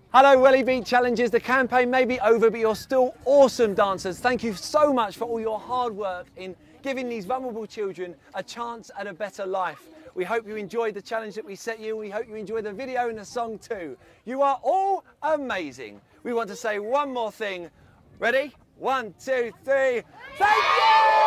Hello Welly Beat Challengers, the campaign may be over but you're still awesome dancers. Thank you so much for all your hard work in giving these vulnerable children a chance at a better life. We hope you enjoyed the challenge that we set you. We hope you enjoyed the video and the song too. You are all amazing. We want to say one more thing. Ready? 1, 2, 3. Thank you!